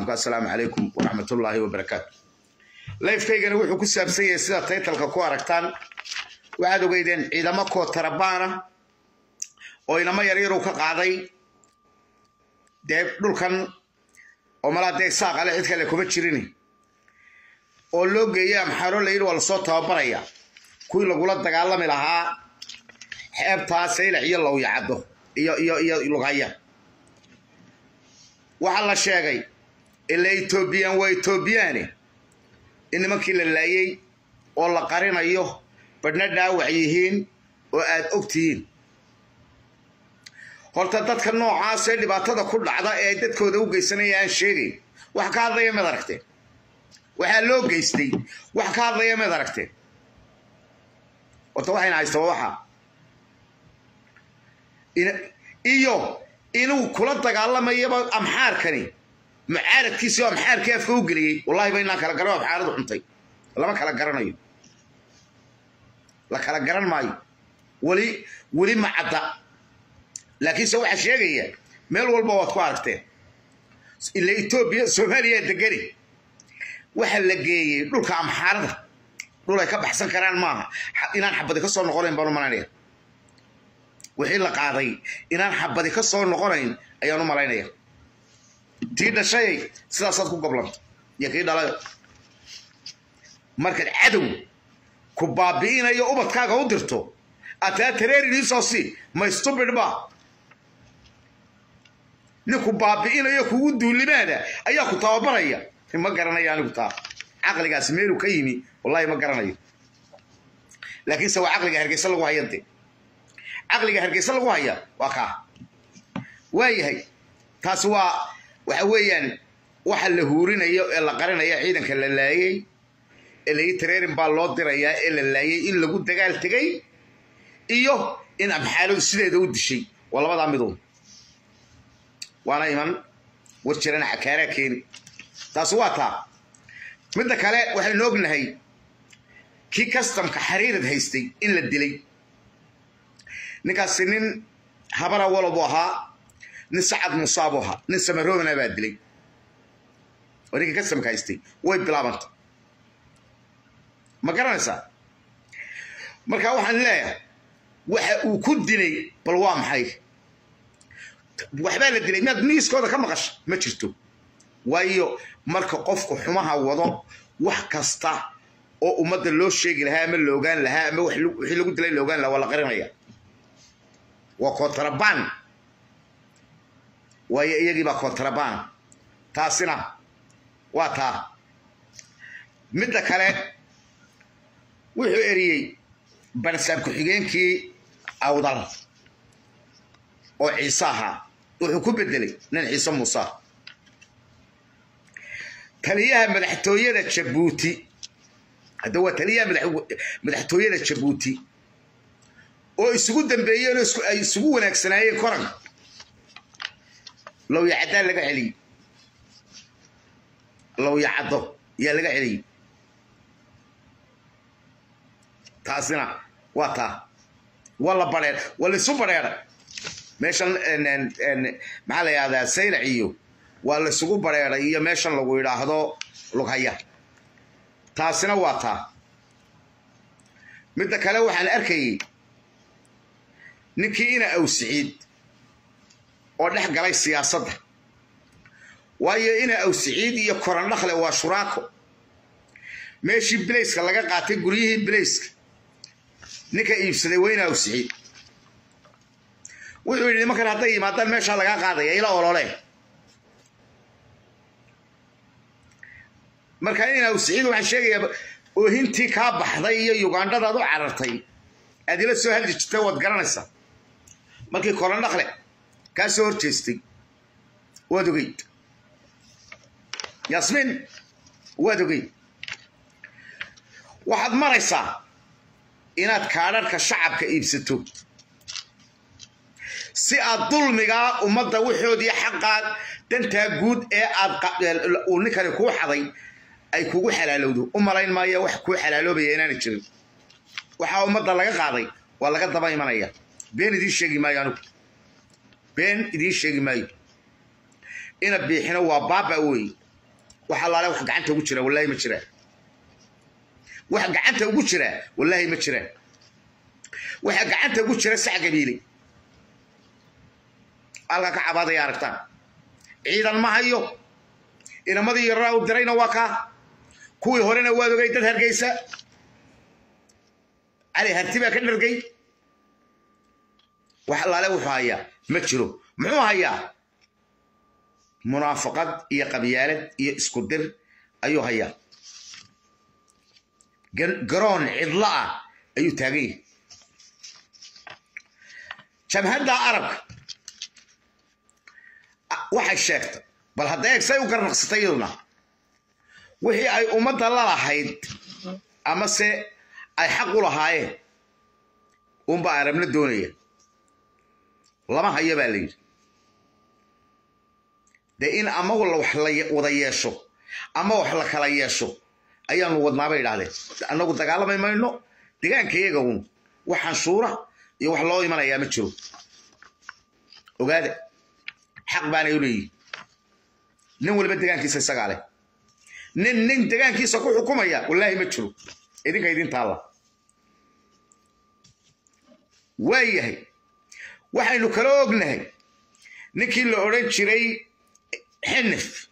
islaamka assalaamu calaykum waraxmatullaahi wabarakaatu layfkaygana wuxuu ku saabsan yahay sida taytalka ku aragtaan waxaad ogeydeen ciidamo kootarabaana oo inama yaryar ka qaaday dee dhulkan oo malaadee saaqale cid kale kuma jirin oo loo geeyay amxaaro la yidhi waa lasoo tababaraya kuwii lagula dagaalami lahaa xeebtaa saylac iyo lowyacaddo iyo lugaya waxaa la sheegay ilaa Ethiopian waa Ethiopian in nimankii la laayay oo la qarinayo badna dhaawac yihiin oo aad ogtihiin horta dadka noocaas ee dhibaatada ku dhacda ee dadkooda u geysanayaan sheegay wax ka hadlaya mid aragtay waxa loo geystay wax ka hadlaya mid aragtay waxayna haysto waxa iyo inuu kula dagaalamayaba amxaarkani mucaaradkiisa oo amxaarkii afka u geliyay wallahi bayna kala garan amxaaradu xuntay lama kala garanayo la kala garan maayo wali ma cadda laakiin soo waxa sheegaya meel walba waad ku aragteen ilaa Ethiopia Soomaaliya degani waxa la geeyay dhulka amxaarada dhul ay ka baxsan karaan maaha inaan xabad ka soo noqonayn baan u malaynaya wixii la qaaday inaan xabad ka soo noqonayn ayaan u malaynaya tii dhashay sidaasaad ku goblanta iyo kii dhalay marka cadow ku baabi'inayo ubadkaaga u dirto ataa tareerin soo si ma stupid ba niku baabi'inayo kugu duulimaada ayaa ku tababaraya ma garanayo anigu taa aqligaas meelu ka yimi wallahi ma garanayo laakiin sawa aqliga hargeysa lagu hayante aqliga hargeysa lagu haya waa ka waayahay taas waxa weeyaan waxa la huurinayo ee la qarinayo ciidanka la laayay ee la tareerin baa loo dirayaa ee la laayay in lagu dagaal tagay iyo in amxaaladu sideeda u dishay waa labada midood waana iman warjirana xakaara keen taas waa taa mid kale waxaan ognahay ki customka xariirad haystay in la dilay ninkaas nin habara walabo ahaa nin sacad musaabo ahaa nin samaroona baa dilay wariga customka haystay way bilaabantay ma garanaysaa marka waxaan leeyahay waxa uu ku dilay bal waa maxay waxba la dilay mid miiskooda ka maqash ma jirto waayo marka qofku xumaha wado wax kasta oo umada loo sheegi lahaa ama loogaan lahaa ama wixii lagu dilay loogaan lahaa wala qarinaya waa kontrabaan waayo iyagii baa kontrabaan taasina waa taa midda kale wuxuu eriyey barsaab ku-xigeenkii awdal oo ciise ahaa wuxuu ku bedelay nin ciise muuse taliyaha madaxtooyada Jabuuti hadda waa taliyaha madaxtooyada Jabuuti oo isugu dambeeyeen ay isugu wanaagsanaayeen koran law yacada laga celi law yacado ya laga celi taasina waa taa wala bareer wala subareer meeshan maxaa la yiraahdaa saylac iyo waa la isugu bareeray iyo meeshan lagu yiraahdo lugaya taasina waa taa mid kale waxaan arkayay ninkii ina awsiid oo dhex galay siyaasadda waayo ina awsiid iyo koran dhaxle waa shuraako meeshii bilayska laga qaatay guriyihii bilayska ninka iibsaday weyna awsiid wuxuu yidhi markan hadday yimaadaan meesha laga qaadaya ila olole marka ina awsiid waxaan sheegayaa oo hintii ka baxday iyo Ugandada u carartay adila soo hadli jirtay wad garanaysa markii koran dhaqle ka soo horjeestay wadugay Yasmin wadugay waxaad maraysaa inaad kaadharka shacabka iibsato si aad dulmiga umada waxoodii xaqqa danta guud ee aad uu ninkani ku xaday ay kugu xalaalowdo u malayn maayo wax ku xalaaloobaya inaan jirin waxa umada laga qaaday waa laga daba imanaya been idin sheegi maayo anu been idin sheegi maayo ina biixina waa baaba weey waxa la wax gacanta ugu jira wallahi ma jira waxa gacanta ugu jira wallahi ma jira waxa gacanta ugu jira sac gabiile alka ka cabaadaya aragtaan ciidan ma hayo inamadii yaraa u dirayna waa ka kuwii horena waa ogay dad Hargeysa ali hartiba ka dhargay waxa la wuxuu hayaa ma jiro muxuu hayaa منافقات يا قبيلة يا اسكودر أيو هيا قرون عضلاء أيو تاقي كم هدا عرب واحد شاكت بل هدايك سيو قرن قصتيلنا وهي أي أمد الله حيد أما سي أي حقو لهاي بقى من الدنيا لما هيا بالي ده إن أما والله وضع يشو أما وحلا كلا يشو أيام ودنا بيد عليه أنا قلت قال ما إنه دكان كي يجون وحنشورة يوحلا يمنا أيام تشرو وقال حق باني يولي نقول بدكان كيس السجالة نن دكان كيس أكو حكومة يا والله ما تشرو إذن كيدين طالع وياه وحين نكروج نهي نكيل أوريد شري حنف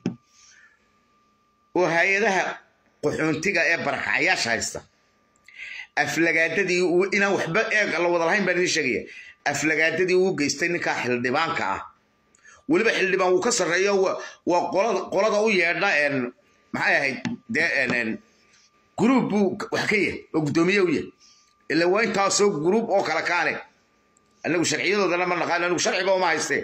وهيدها قحونتيغا برك عياش هايستا افلغاددي وإنا وحبا الله ودلهين بان شيغيه افلغاددي و geystay ninka xildhibaanka ah waliba xildhibaan uu ka sareeyo waa qolada u yeedha maxay ahayd group wax ka yahay oo gudoomiye u yahay ila waa inta soo group oo kala kaale anagu sharciyadooda lama naqaan anagu sharciga uma haystee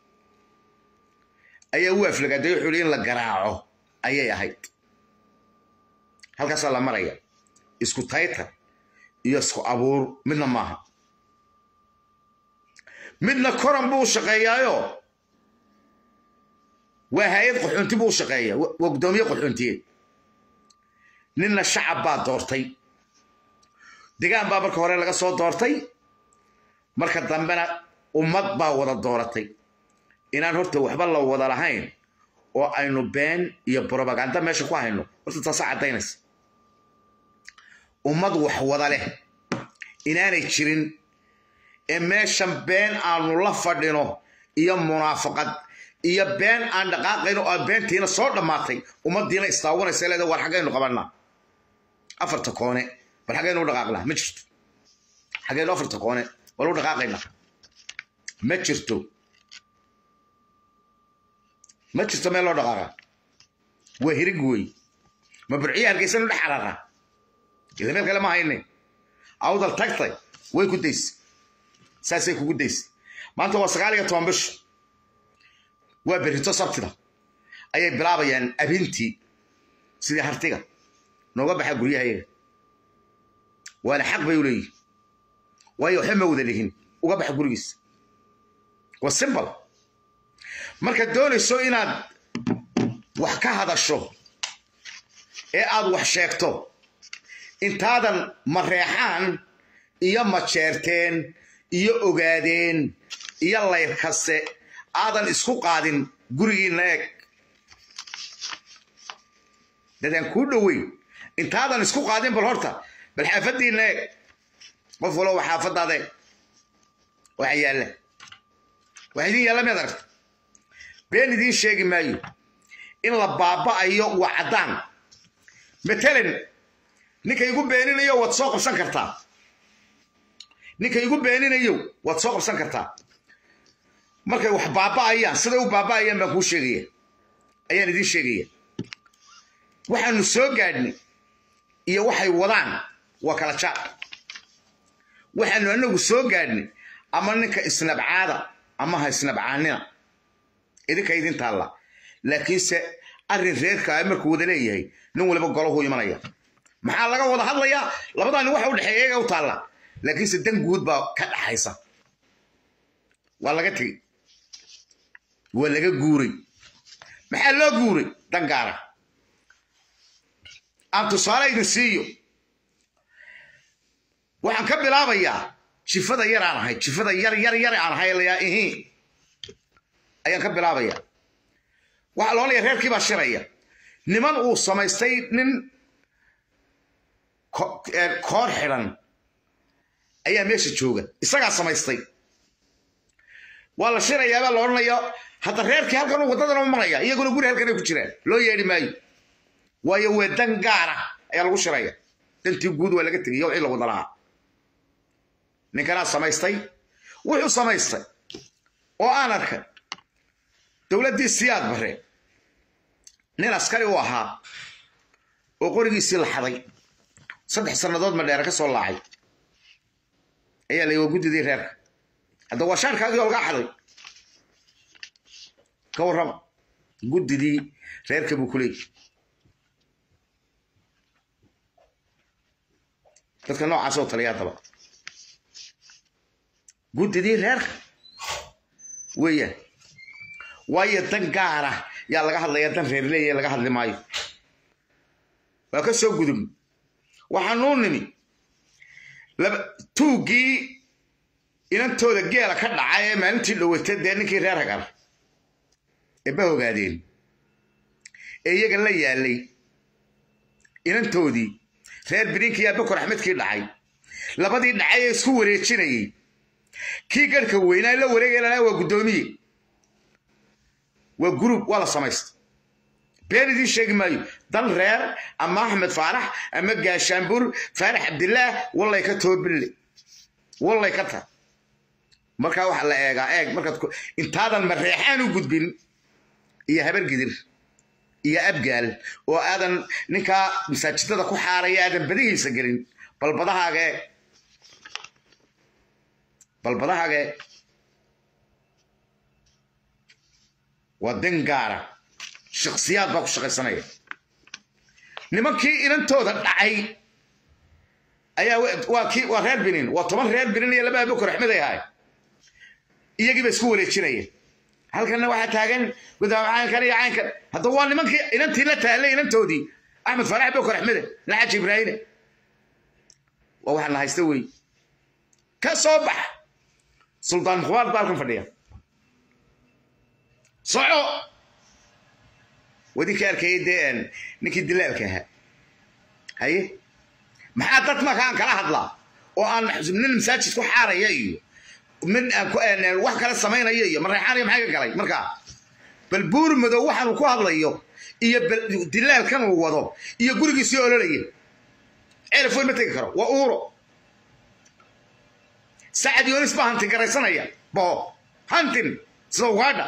ayaa uu aflagaaday wuxuu in la garaaco ayay ahayd halkaas la maraya isku tayta iyo isku abuur midna maaha midna koran buu shaqeeyaayo waa hay'ad qaxoonti buu shaqeeyaa waa gudoomiye qaxoontiye ninna shacab baa doortay deegaan baa marka hore laga soo doortay marka dambena ummad baa wada dooratay inaan horta waxba la wada lahayn oo aynu been iyo propaganda meesha ku hayno horta taas cadaynaysa ummad wax wada leh inaanay jirin ee meeshan been aanu la fadhino iyo munaafaqad iyo been aan dhaqaaqayno oo beentiina soo dhamaatay ummadiina istaawanaysa leedahay war xagaynu qabanaa afarta koone war xagaynu dhaqaaqnaa ma jirto xagaynu afarta koone wala dhaqaaqaynaa ma jirto ما تشتى ميلو دقاقة وهرق وي ما برعيه هرقيسان ودح عراقة إذا ميل كلام هايني عوض التقطي وي كديس ساسي كديس ما أنت وصغالي توانبش وبرهتو صبتنا أي بلابا يعني أبنتي سيدي هرتيغا نوغا بحق قريها هي وانا حق بيولي ويحمى وذلهن وغا بحق قريس والسمبل marka doonayso inaad wax ka hadasho ee aad wax sheegto intaadan mareexaan iyo majeerteen iyo ogaadeen iyo layrkase aadan isku qaadin gurigiina eeg dadaan ku dhawey intaadan isku qaadin bal horta bal xaafadiina eeg qof walo xaafadaade waxa yaala waxa idin yaala mid aragta بين دين شيء مايو إن لا بابا أيو وعدان مثلاً نك يقول بيننا أيو واتساق بسنكرتا نك يقول بيننا أيو واتساق بسنكرتا مركي وح بابا أيان صدقوا بابا أيان ما هو شيء أيان دين شيء وحن نسوق قادني إيو وحي وضعن وكلا شاء وحن أنه سوق قادني أما نك إسناب عادة أما هيسناب عاننا إذا كيدين تلا لكن أرين غير مركو وذا ليه نقول بقوله هو يمنيه محل لقى وضع هذا يا لبضان واحد الحقيقة وطلع لكن سدن جود بقى كذا حيصة ولا قتي ولا جوري محل لا جوري دنقارة أنتو صاري نسيو وعن كبر أبيا شفدا ير على هاي شفدا ير على هاي اللي إيه ayaan ka bilaabaya waxa loo leeyahay reerkii baa shiraya niman uu samaystay nin koor xiran ayaa meesha jooga isagaa samaystay waa la shirayaa baa la odhanayaa hadda reerkii halkan wadadana u maraya iyaguna guri halkan ay ku jiraan loo yeedhi maayo waayo waa dan gaara ayaa lagu shiraya dantii guud waa laga tegay wixii lagu dalahaa ninkanaa samaystay wuxuu samaystay oo aan arkay dowladdii siyaad bare nin askari u ahaa oo qorigiisii la xaday 3 sannadood ma dheer ka soo laacay ayaa la guddidii reerka hadda waa shaarkaagii oo laga xaday ka warrama guddidii reerka buu ku leeyahay dadka noocaas oo taliya daba guddidii reerka weeyaan waayo dan gaara yaa laga hadlayaa dan reer leeyahay laga hadli maayo waa ka soo gudub waxaanu nimi tuugii inantooda geela ka dhacay ee maalintii dhawatay dee ninkii reer hagar ee ba ogaadeen ee iyaga la yaalay inantoodii reer birinkii yaa Bakar Axmedkii dhacay labadii dhacay ee isku wareejinayay kii garka weynaa la wareegayna waa gudoomiye waa group wala samaystay بيردي شيء مايو دل رير أما أحمد فرح أما جاشامبور فرح عبد الله والله يكتب بالله والله يكتب مركا واحد لا إيجا مركا تكون أنت هذا المريحان وجود بين يا هبر قدر يا أبجال وهذا نكا مساجد هذا كحارة هذا بديه يسجلين بالبضاعة جاي ودنجارة شخصيات باكو شخصية نمكي إن تودا دعي أيا وكي وغير بنين وطبعا غير بنين يلا بقى بكرة أحمد هاي يجي بسكولة شنية هل كان واحد تاجن وده عين كان يعين كان هذا هو نمكي إن أنت لا تهلي إن أنت ودي أحمد فرح بكرة أحمد لا حد إبراهيم وواحد اللي هيستوي كصبح سلطان خوار بالكم فديه صعو ودي كاركيد ان نكي دلالكها هي ما حدت ما كان كلا هدلا وان من المساجد ku xaaraya iyo min wax kala sameeynaya iyo marxaan maxay galay marka bal buur madow waxaan ku hadlayo iyo dilaalkan uu wado iyo gurigiisa ololaya elfoon ma tagi karo waa uuro saad yoonis baan tigaraysanaya bo hantin soo wada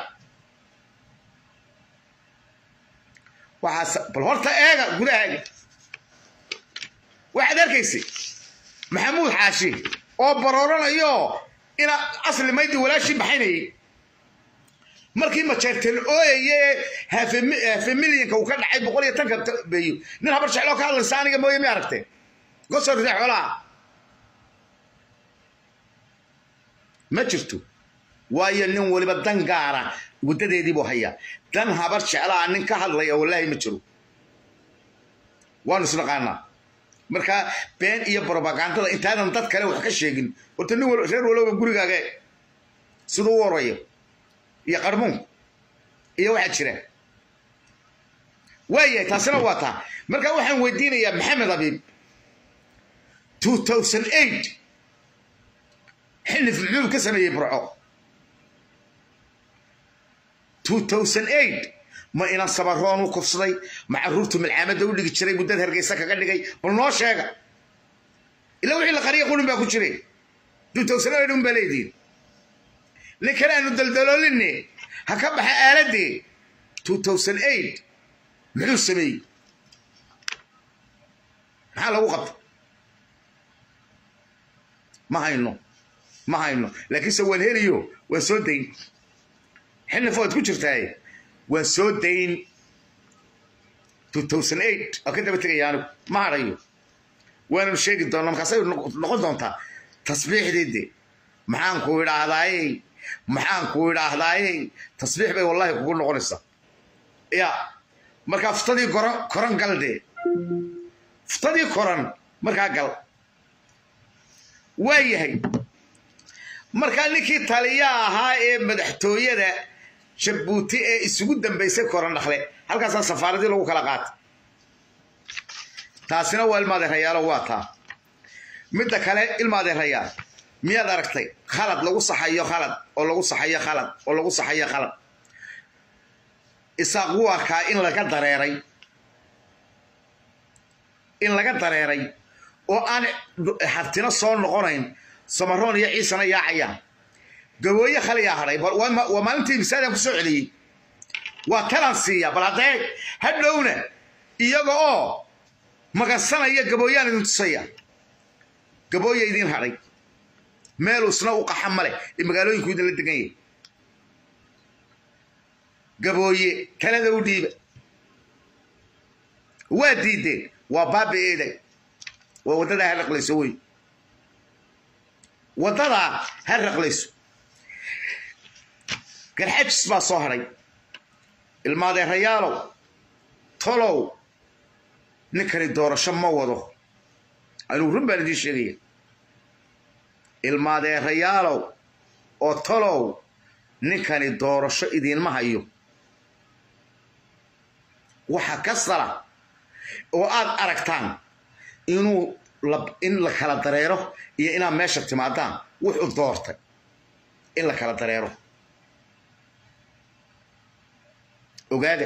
bal horta eega gudahaaga waxaad arkaysi maxamuud xaashi oo barooranayo ina asli maydi walaashii baxaynayay markii ma jeerteen ooyay half milyan uu ka dhacay 110 beeyo nin habar jeclo ka hadlan saaniga mooyay ma aragtay gosor xoolaa ma jirto waayo nin waliba dan gaara wadadeedii buu hayaa dan habar jeclaa nin ka hadlaya wallahi ma jiro waan isnaqaana marka been iyo propaganda intaadan dad kale wax ka sheegin horta nin reer walba gurigaaga sidoo warayo iyo qarmoon iyo waxa jira waayay taasina waata marka waxaan weydiinayaa maxamed abiib 2008 xilif muxuu ka sameeyay burco 2008 ما إنا صبرون وكفصلي مع الروت من العمد ودي تشري مدة هرجيسك كقدي والناس شاقة إلا وحي القرية يقولون بأكو تشري 2008 يوم بليدين لكن أنا دلدلوا لني هكبح آلتي 2008 محلو السمي حاله وقت ما هاينو لكن سوى الهيريو وسودين حنا فوت كجرتاي وسودين 2008 أكيد بتريانو ما رأيه وأنا مش شايف دونا مكسر نقول دونتا تصبيح دي محان كوير هذاي تصبيح بي والله يقول نقولسا يا مركا فتدي كورن قلدي فتدي كورن مركا قل ويهي مركا نكي تاليا هاي مدحتوية jabuuti ee isugu dambaysay koran dhaqle halkaasaa safaaradii lagu kala qaatay taasina waa ilmaadeerayaalo waa taa midda kale ilmaadeerayaal miyaad aragtay khalad lagu saxayo khalad oo lagu saxayo khalad oo lagu saxayo khalad isaaq wuu arkaa in laga dareeray oo aan hartina soo noqonayn samaroon iyo ciisana yaacayaan gabooye khaliyaa hadhay waa maalintii misaadaan ku soo celiyey waa talan siiya bal haddee hadhowna iyaga oo magansanaya gabooyaan idin tusaya gabooye idin hadhay meel usna u qaxa male ee magaalooyinku idin la degan yahay gabooye talada u dhiiba waa diideen waa baabi'eeday waa waddadaa ha raqlayso wey waddadaa ha raqlayso garxajis baa soo hadhay ilmaadeerayaalow tolow ninkani doorasho ma wado anuu run baan idiin sheegaya ilmaadeerayaalow oo tolow ninkani doorasho idiinma hayo waxa ka sala oo aad aragtaan in la kala dareero iyo inaad meesha timaadaan wuxuu doortay in la kala dareero ogaada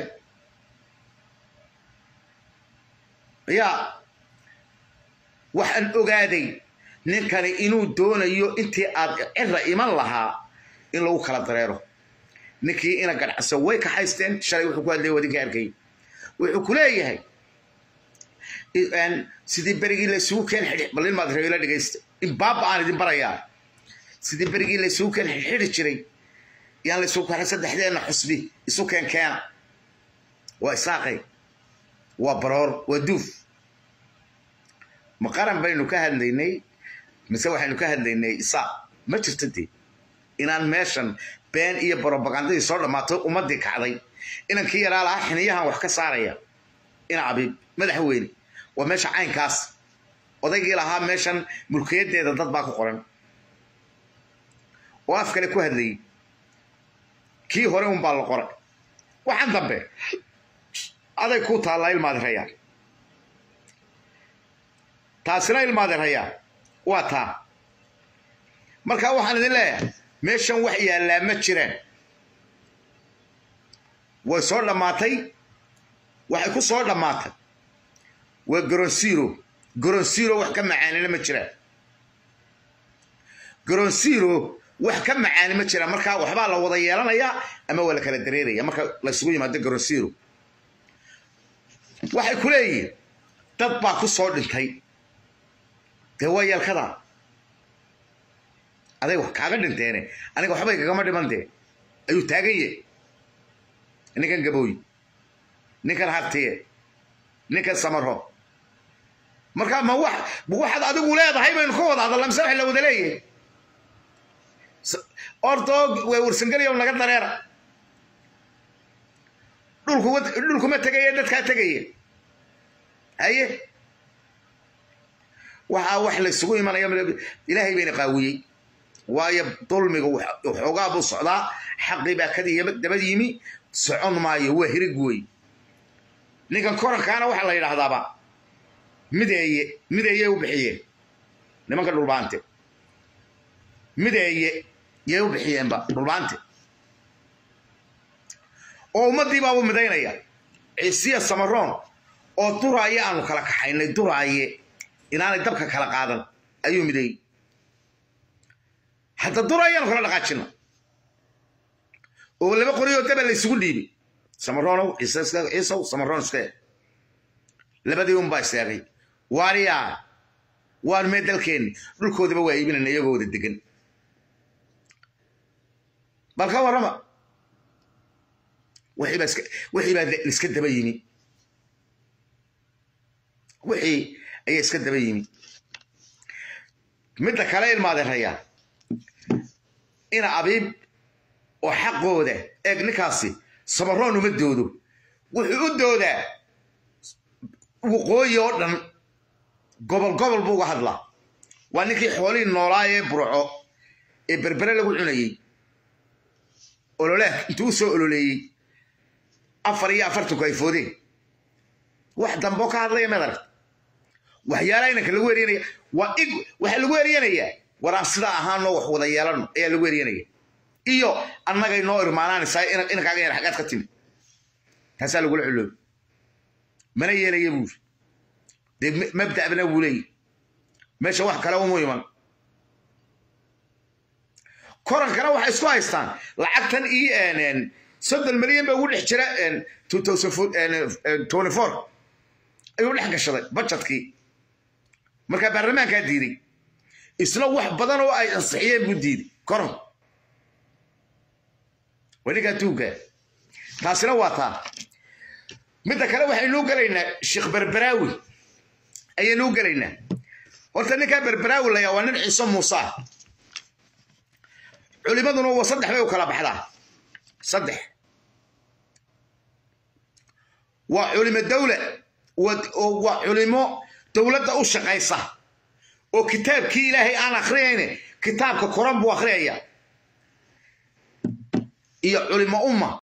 yaa waxaan ogaaday ninkani inuu doonayo intii aad cira iman lahaa in lagu kala dareero ninkii ina ganacso way ka haysteen shalay wuxuu ku hadlay wadinka arkay wuxuu ku leeyahay sidii berigii la isugu keen xidhi bal ilmaad reeyla dhageysta in baaba aan idin barayaa sidii berigii la isugu keen xidhi jiray yaan la isugu keen saddexdeena xusbi isu keen keena waa isaaqay waa baroor waa duuf ma qaran baynu ka hadlaynay mise waxaynu ka hadlaynay isaaq ma jirto dee inaan meeshan been iyo propagandadii soo dhammaato ummaddii kacday inankii yaraa lahaa xiniyahan wax ka saaraya ina cabiib madaxweyne waa meesha caynkaas odaygii lahaa meeshan mulkiyadeeda dad baa ku qoran oo af kale ku hadlayay kii hore un baa la qoray waxaan dambe aday ku taallaa ilmaadeerayaal taasina ilmaadeerayaal waa taa markaa waxaan idin leeyahay meeshan wax yaallaa ma jiraan way soo dhammaatay waxay ku soo dhammaatay waa goronsiro wax ka macaanina ma jiraan goronsiro wax ka macaani ma jiraan markaa waxbaa la wada yeelanayaa ama waa la kala dareeraya marka la isugu yimaado goronsiro waxay ku leeyihiin dad baa ku soo dhintay dee waa yeelkadaa aday wax kaaga dhinteene aniga waxbay kagama dhiman dee ayuu taagan yahay ninkan gabooyi ninkan hartiye ninkan samarho markaa ma waxaad adigu leedahay baynu ka wada hadalna mise wax la wada leeyahay ortoo way warsangeliyo naga dareera dhulkuma tegaya dadkaa tegaya haye waxaa wax la isugu imanaya ilaahay bayna qaawiyey waayo dulmiga waxoogaa buu socdaa xaqii baa dabad yimi socon maayo waa hirig wey ninkan korankaana waxaa la yidhaahdaaba mideeye u bixiyeen nimanka dhulbaante mideeye yay u bixiyeenba dhulbaante oo ummaddii baabu midaynaya ciisiya samaroon oo duraaye aanu kala kaxaynay duraaye inaanay dabka kala qaadan ayuu mideeyey hadda duraaye aanu kala dhaqaajina oo laba qoriyoo daba la isugu dhiibay samaroonow ciisow samaroon iskee labadii unbaa istaagay waariyaa waan mee dalkeenni dhulkoodaba waa iibinayna iyagoo wada degan bal ka warrama wixii baa iska daba yimi wixii ayaa iska daba yimi midda kale ilmaadeerayaa ina abiib oo xaqooda eeg ninkaasi samaroon uma doodo wuxuu u doodaa waqooyi oo dhan gobol buu uga hadlaa waa ninkii xoolihii noolaa ee burco ee berbere lagu cunayey ololaha intuu soo ololeeyay 4 ay foodeen wax dambo ka hadlaya madar waxyaalayna kala weerinaya waxa lagu weerinaya waraan sida ahaanoo wax wada yeelano ayaa lagu weerinaya iyo annaga inoo irmaanaanaysa in kaaga yar xaqad ka timi taasa lagu xullo mana yeelaya buu mabda abna wulay meesha wax kale oo muhiim koran kale waxa isku haystaan lacagtan ENN 7 milyan baa ugu dhex jira 2024 ayuu dhex gashaday budgetkii marka baarlamaanka diiday isla wax badan oo ay ansixiyeen buu diiday koran waliga tuuga taasina waa taa midda kale waxaynu galaynaa Sheekh Barbaraawi ayaynu galaynaa horta ninka Barbaraawi la yaawaa nin Ciise Muuse culimaduna waa 3 bay u kala baxdaa 3 waa culimo dawla waa culimo dawladda u shaqaysa oo kitaabkii Ilaahay aan akhriyayne kitaabka Quraan buu akhriyaya iyo culimo umma